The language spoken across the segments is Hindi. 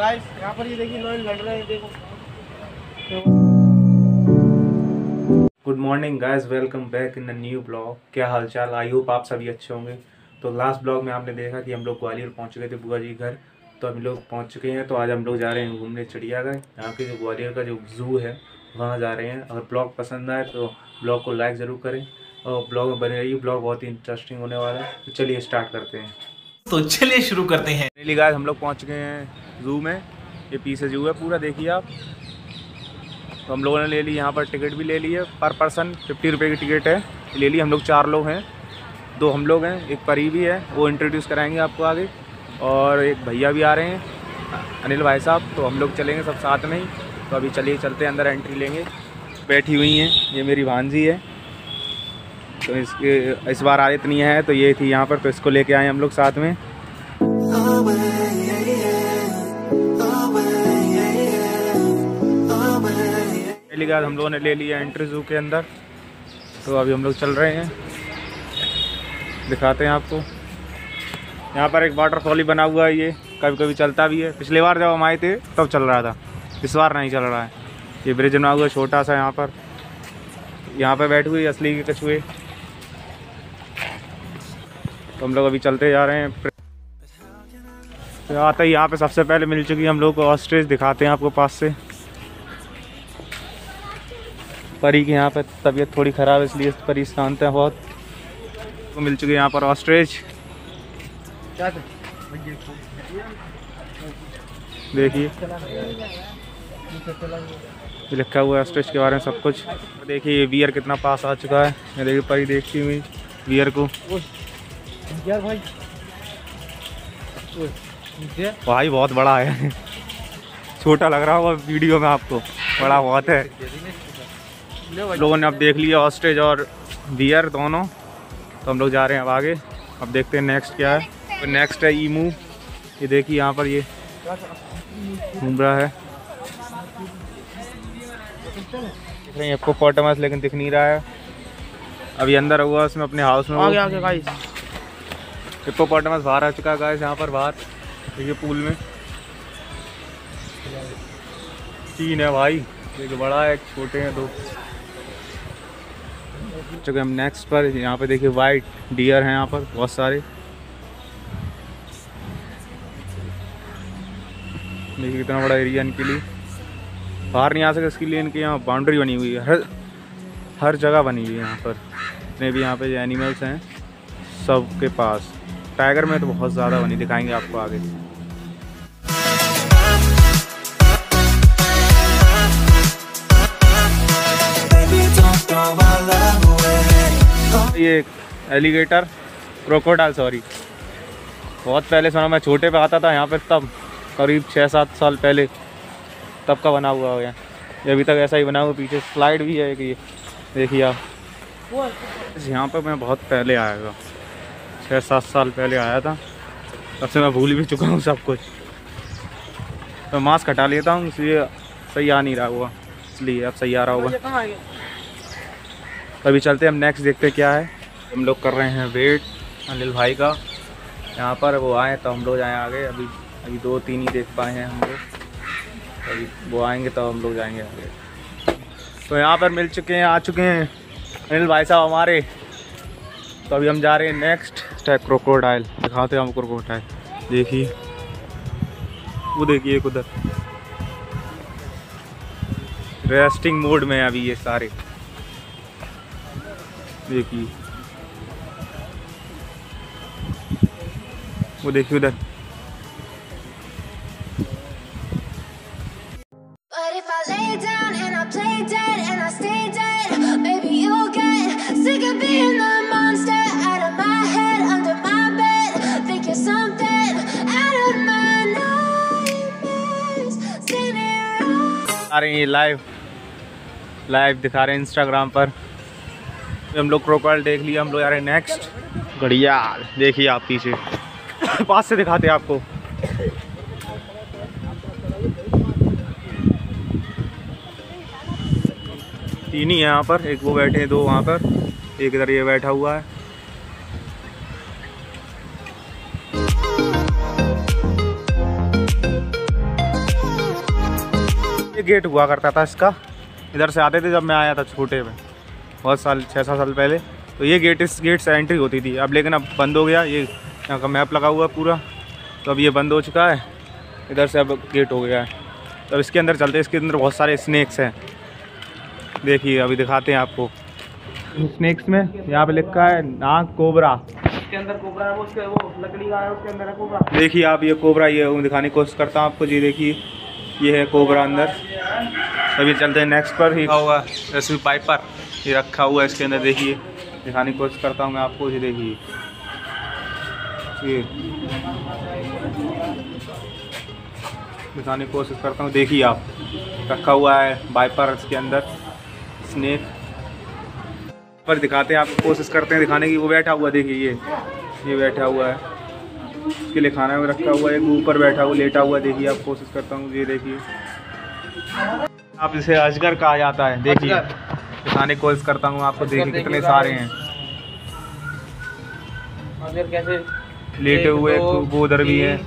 गाइस यहाँ पर ये देखिए लोग लड़ रहे हैं, देखो। Good morning guys, welcome back in the new blog. क्या हालचाल, आई होप आप सभी अच्छे होंगे। तो लास्ट ब्लॉग में आपने देखा कि हम लोग ग्वालियर पहुंच गए थे बुआ जी घर। तो हम लोग पहुंच चुके हैं। तो आज हम लोग जा रहे हैं घूमने चिड़ियाघर। यहाँ के जो ग्वालियर का जो जू है वहाँ जा रहे हैं। अगर ब्लॉग पसंद आए तो ब्लॉग को लाइक ज़रूर करें और ब्लॉग में बने रहिए। ब्लॉग बहुत ही इंटरेस्टिंग होने वाला है। तो चलिए स्टार्ट करते हैं। तो चलिए शुरू करते हैं। फाइनली गाइस हम लोग पहुँच चुके हैं जू में। ये पीछे जू है पूरा, देखिए आप। तो हम लोगों ने ले ली यहाँ पर टिकट भी ले ली है। पर पर्सन 50 रुपये की टिकट है, ले ली। हम लोग 4 लोग हैं, 2 हम लोग हैं, एक परी भी है, वो इंट्रोड्यूस कराएंगे आपको आगे। और एक भैया भी आ रहे हैं, अनिल भाई साहब। तो हम लोग चलेंगे सब साथ में ही। तो अभी चलिए चलते हैं, अंदर एंट्री लेंगे। बैठी हुई हैं, ये मेरी भांजी है। तो इसके इस बार आए इतनी है, तो ये थी यहाँ पर, तो इसको लेके आए हम लोग साथ में। पहली बार हम लोगों ने ले लिया एंट्री जू के अंदर। तो अभी हम लोग चल रहे हैं, दिखाते हैं आपको। यहाँ पर एक वाटरफॉल ही बना हुआ है, ये कभी कभी चलता भी है। पिछले बार जब हम आए थे तब चल रहा था, इस बार नहीं चल रहा है। ये ब्रिज बना हुआ है छोटा सा। यहाँ पर बैठे हुए असली के कछुए। तो हम लोग अभी चलते जा रहे हैं। तो आते ही यहाँ पे सबसे पहले मिल चुकी है हम लोग को ऑस्ट्रिच। दिखाते हैं आपको पास से। परी की यहाँ पे तबीयत थोड़ी ख़राब है, इसलिए परी शांत है बहुत। तो मिल चुकी है यहाँ पर ऑस्ट्रिच। देखिए लिखा हुआ है ऑस्ट्रिच के बारे में सब कुछ। देखिए ये बियर कितना पास आ चुका है। ये देखिए परी देखती हुई बियर को। भाई बहुत बड़ा है, छोटा लग रहा होगा वीडियो में आपको, बड़ा बहुत है। लोगों ने अब देख लिया ऑस्ट्रिच और बियर दोनों। तो हम लोग जा रहे हैं अब आगे। अब देखते हैं नेक्स्ट क्या है। तो नेक्स्ट है ईमू। ये देखिए यहाँ पर ये घूम रहा है। दिख रही है हिप्पोपोटामस, लेकिन दिख नहीं रहा है। अभी अंदर हुआ उसमें अपने हाउस में। आगे गाइस हिप्पोपोटामस बाहर आ चुका है गाइस। यहाँ पर बाहर देखिए पूल में 3 है भाई, एक बड़ा है, एक छोटे हैं 2। चुके हम नेक्स्ट पर। यहाँ पे देखिए वाइट डियर हैं यहाँ पर बहुत सारे। देखिए कितना बड़ा एरिया इनके लिए, बाहर नहीं आ सके इसके लिए इनके यहाँ बाउंड्री बनी हुई है। हर जगह बनी हुई है यहाँ पर। जितने भी यहाँ पे जो एनिमल्स हैं सबके पास। टाइगर में तो बहुत ज़्यादा बनी, दिखाएंगे आपको आगे। ये एलिगेटर, क्रोकोडाइल सॉरी, बहुत पहले सुना, मैं छोटे पे आता था यहाँ पे, तब करीब 6-7 साल पहले तब का बना हुआ है। ये अभी तक ऐसा ही बना हुआ। पीछे स्लाइड भी है कि देखिए आप। यहाँ पे मैं बहुत पहले आया था, 6-7 साल पहले आया था। तब से मैं भूल भी चुका हूँ सब कुछ। तो मास्क हटा लेता हूँ, इसलिए सही आ नहीं रहा हुआ, इसलिए अब सही आ रहा होगा। अभी चलते हैं हम नेक्स्ट, देखते क्या है। हम लोग कर रहे हैं वेट अनिल भाई का। यहाँ पर वो आए तो हम लोग जाएँ आगे। अभी 2-3 ही देख पाए हैं हम लोग। अभी वो आएंगे तो हम लोग जाएंगे आगे। तो यहाँ पर मिल चुके हैं, आ चुके हैं अनिल भाई साहब हमारे। तो अभी हम जा रहे हैं नेक्स्ट स्टेप, क्रोकोडाइल। दिखाते हैं हम क्रोकोडाइल। देखिए वो, देखिए उधर रेस्टिंग मोड में है अभी ये सारे। देखिए वो, देखिए उधर। आ रही है लाइव दिखा रहे हैं इंस्टाग्राम पर। हम लोग क्रोकोडाइल देख लिया। हम लोग आ रहे हैं नेक्स्ट घड़ियाल। देखिए आप पीछे पास से दिखाते हैं आपको। तीन ही है यहाँ पर, एक वो बैठे हैं, 2 वहाँ पर, एक इधर ये बैठा हुआ है। गेट हुआ करता था इसका, इधर से आते थे जब मैं आया था छोटे में, बहुत साल 6-7 साल पहले। तो ये गेट, इस गेट से एंट्री होती थी। अब लेकिन अब बंद हो गया, ये यहाँ का मैप लगा हुआ है पूरा, तो अब ये बंद हो चुका है। इधर से अब गेट हो गया है। तो इसके अंदर चलते हैं। इसके अंदर बहुत सारे स्नैक्स हैं, देखिए अभी दिखाते हैं आपको। स्नैक्स में यहाँ पे लिखा है नाग कोबरा, इसके अंदर कोबरा है, वो लकड़ी का है, उसके अंदर है कोबरा। देखिए आप ये कोबरा, ये दिखाने की कोशिश करता हूँ आपको जी। देखिए ये है कोबरा अंदर। अभी चलते हैं नेक्स्ट पर। ही हुआ रेसिपी पाइपर, ये रखा हुआ है इसके अंदर। देखिए दिखाने की कोशिश करता हूँ मैं आपको जी। देखिए ये दिखाने की कोशिश करता हूँ। देखिए आप, रखा हुआ है वाइपर इसके अंदर, स्नेक पर दिखाते हैं आपको, कोशिश करते हैं दिखाने की। वो बैठा हुआ, देखिए ये बैठा हुआ है, इसके लिए खाना में रखा हुआ है। एक ऊपर बैठा हुआ, लेटा हुआ, देखिए आप, कोशिश करता हूँ। ये देखिए आप इसे अजगर कहा जाता है। देखिए दिखाने की कोशिश करता हूँ आपको। देखिए कितने सारे हैं अजगर, कैसे लेटे हुए। वो उधर भी है,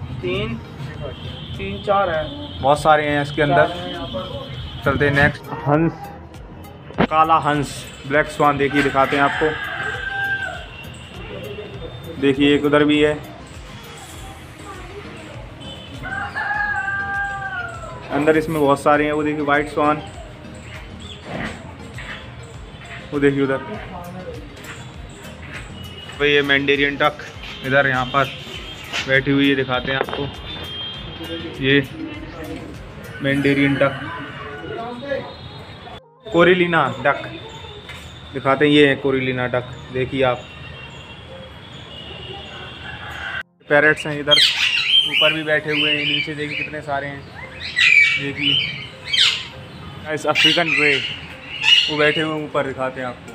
3-4 है, बहुत सारे हैं इसके अंदर। चलते हैं नेक्स्ट। हंस, काला हंस, ब्लैक स्वान, देखिए दिखाते हैं आपको। देखिए एक उधर भी है, अंदर इसमें बहुत सारे हैं। वो देखिए वाइट स्वान, वो देखिए उधर। भाई ये मैंडेरियन डक इधर यहाँ पर बैठी हुई है, दिखाते हैं आपको। ये मैंडेरियन डक, कोरिलीना डक दिखाते हैं। ये है कोरिलीना डक, देखिए आप। पैरेट्स हैं इधर, ऊपर भी बैठे हुए हैं, नीचे देखिए कितने सारे हैं। देखिए इस अफ्रीकन ग्रे, वो बैठे हुए ऊपर, दिखाते हैं आपको।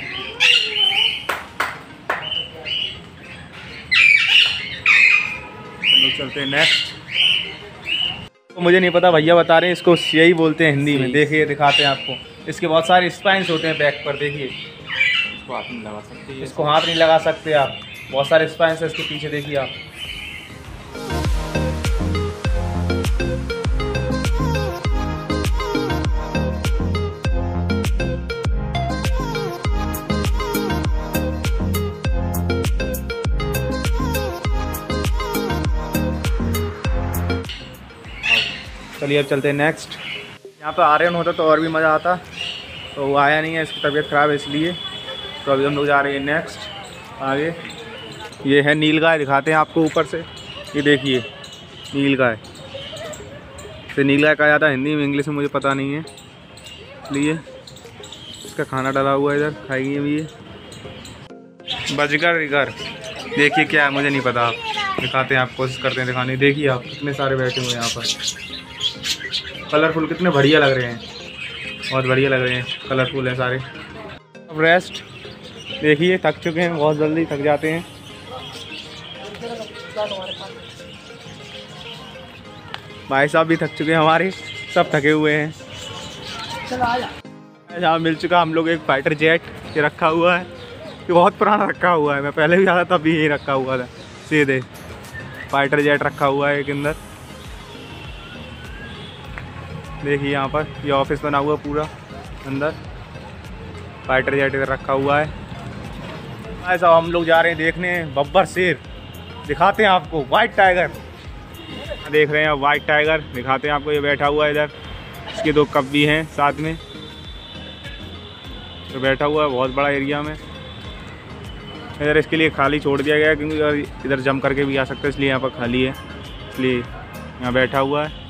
चलो चलते हैं नेक्स्ट। तो मुझे नहीं पता, भैया बता रहे हैं इसको यही बोलते हैं हिंदी में। देखिए दिखाते हैं आपको। इसके बहुत सारे स्पाइंस होते हैं बैक पर, देखिए। इसको हाथ नहीं लगा सकते, इसको हाथ नहीं लगा सकते आप। बहुत सारे स्पाइंस है इसके पीछे, देखिए आप। चलिए अब चलते हैं नेक्स्ट। यहाँ पे आर्यन होता तो और भी मज़ा आता, तो वो आया नहीं है, इसकी तबीयत ख़राब है इसलिए। तो अभी हम लोग जा रहे हैं नेक्स्ट आगे। ये है नीलगाय, दिखाते हैं आपको ऊपर से। ये देखिए नीलगाय, इसे नीलगाय कहा जाता है हिंदी में, इंग्लिश में मुझे पता नहीं है, इसलिए इसका खाना डाला हुआ है इधर, खाएंगे भी ये। बजगर इगर, देखिए क्या है मुझे नहीं पता, आप दिखाते हैं, आप कोशिश करते हैं दिखाने। देखिए आप कितने सारे बैठे हुए हैं यहाँ पर, कलरफुल, कितने बढ़िया लग रहे हैं, बहुत बढ़िया लग रहे हैं, कलरफुल है सारे। अब रेस्ट, देखिए थक चुके हैं, बहुत जल्दी थक जाते हैं। भाई साहब भी थक चुके हैं हमारे, सब थके हुए हैं। यहाँ मिल चुका हम लोग एक फाइटर जेट, ये रखा हुआ है, ये बहुत पुराना रखा हुआ है, मैं पहले भी आया था तब भी यही रखा हुआ था। सीधे फाइटर जेट रखा हुआ है एक अंदर, देखिए यहाँ पर ये ऑफिस बना हुआ पूरा, अंदर फाइटर जेट इधर रखा हुआ है। ऐसा हम लोग जा रहे हैं देखने बब्बर शेर, दिखाते हैं आपको। वाइट टाइगर देख रहे हैं, वाइट टाइगर दिखाते हैं आपको, ये बैठा हुआ है इधर, इसके 2 कप भी हैं साथ में, तो बैठा हुआ है बहुत बड़ा एरिया में। इधर इसके लिए खाली छोड़ दिया गया है, क्योंकि इधर जम करके भी आ सकते हैं, इसलिए यहाँ पर खाली है, इसलिए यहाँ बैठा हुआ है।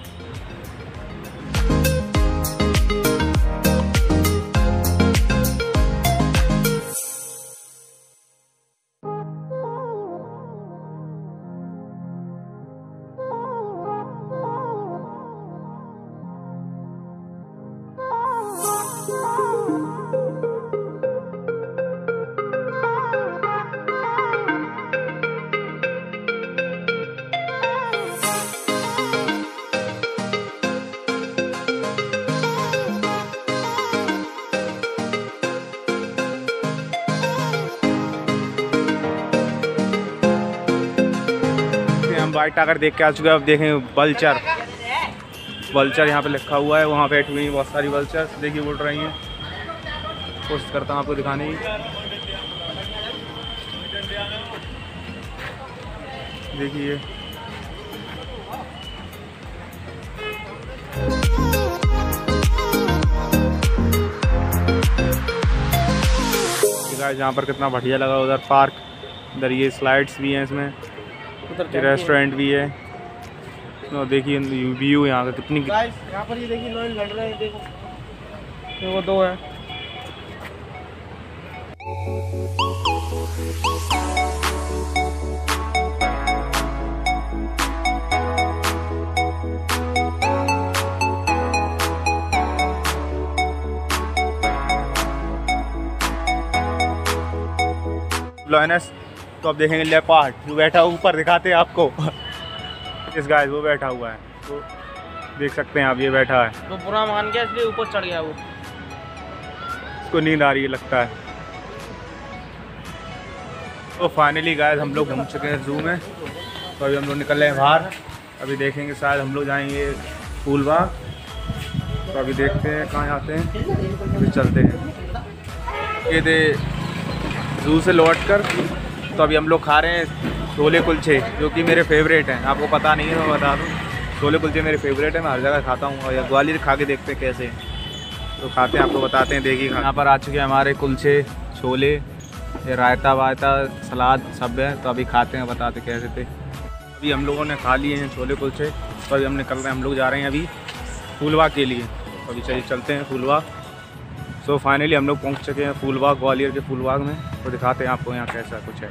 वाइट टाइगर देख के आ चुके हैं, अब देखें बल्चर, वल्चर यहाँ पे लिखा हुआ है, वहाँ बैठी हुई हैं बहुत सारी वल्चर, देखिए उड़ रही हैं। कोशिश करता हूँ आपको दिखाने की। देखिए गाइस यहाँ पर कितना बढ़िया लगा। उधर पार्क, इधर ये स्लाइड्स भी हैं, इसमें ये रेस्टोरेंट भी है। तो देखिए व्यू यहाँ का कितनी, यहाँ पर ये देखिए लोग लड़ रहे हैं, देखो वो दो है। लॉयनस तो अब देखेंगे लेपर्ड जो बैठा ऊपर, दिखाते हैं आपको। इस गाइस वो बैठा हुआ है, तो देख सकते हैं आप, ये बैठा है तो बुरा मान गया इसलिए ऊपर चढ़ गया वो, इसको नींद आ रही है लगता है। तो फाइनली गाइस हम लोग घूम चुके हैं जू में, तो अभी हम लोग निकल रहे हैं बाहर। अभी देखेंगे शायद हम लोग जाएंगे फूलबाग, तो अभी देखते हैं कहाँ जाते हैं, अभी चलते हैं। ये दे जू से लौट कर तो अभी हम लोग खा रहे हैं छोले कुलचे, जो कि मेरे फेवरेट हैं। आपको पता नहीं है मैं बता दूँ, छोले कुलचे मेरे फेवरेट हैं, मैं हर जगह खाता हूँ। और या ग्वालियर खा के देखते हैं कैसे हैं, तो खाते हैं, आपको बताते हैं। देखिए यहाँ पर आ चुके हैं हमारे कुलचे, छोले, ये रायता वायता, सलाद सब है। तो अभी खाते हैं, बताते कैसे थे। अभी हम लोगों ने खा लिए हैं छोले कुलचे, तो अभी हम निकल रहे हैं, हम लोग जा रहे हैं अभी फूलबाग के लिए। तो अभी चलिए चलते हैं फूलबाग। सो फाइनली हम लोग पहुंच चुके हैं फूलबाग, ग्वालियर के फूलबाग में। तो दिखाते हैं आपको यहाँ कैसा कुछ है।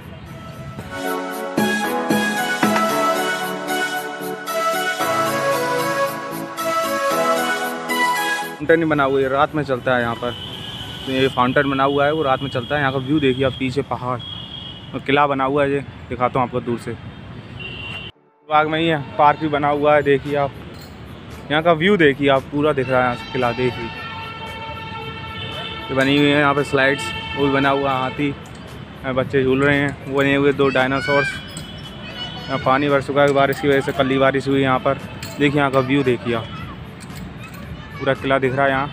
फाउंटेन बना हुआ है, रात में चलता है यहाँ पर। तो ये फाउंटेन बना हुआ है, वो रात में चलता है। यहाँ का व्यू देखिए आप, पीछे पहाड़ और किला बना हुआ है, ये दिखाता हूँ आपको दूर से। बाग में ही है, पार्क भी बना हुआ है, देखिए आप। यहाँ का व्यू देखिए आप, पूरा दिख रहा है यहाँ से किला, देखिए ये बनी हुई है यहाँ पे स्लाइड्स, वो भी बना हुआ हाथी, बच्चे झूल रहे हैं। वो बने हुए 2 डायनासोर्स। यहाँ पानी बरस चुका है बारिश की वजह से, कल बारिश हुई यहाँ पर। देखिए यहाँ का व्यू देखिए आप, पूरा किला दिख रहा है यहाँ।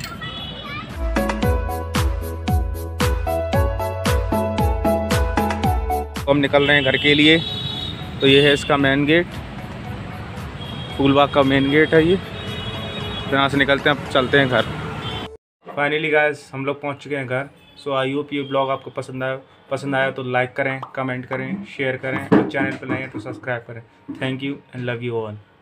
तो हम निकल रहे हैं घर के लिए। तो ये है इसका मेन गेट, फूलबाग का मेन गेट है ये। तो यहाँ से निकलते हैं, अब चलते हैं घर। फाइनली गाइस हम लोग पहुँच चुके हैं घर। सो आई होप ये ब्लॉग आपको पसंद आया तो लाइक करें, कमेंट करें, शेयर करें, और चैनल पर नए हैं तो सब्सक्राइब करें। Thank you and love you all.